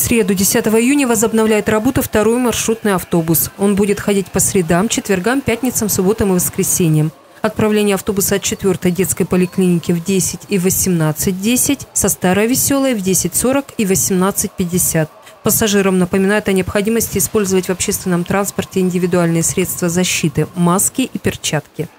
среду, 10 июня, возобновляет работу второй маршрутный автобус. Он будет ходить по средам, четвергам, пятницам, субботам и воскресеньям. Отправление автобуса от 4-й детской поликлиники в 10 и 18:10, со Старой Веселой в 10:40 и 18:50. Пассажирам напоминают о необходимости использовать в общественном транспорте индивидуальные средства защиты – маски и перчатки.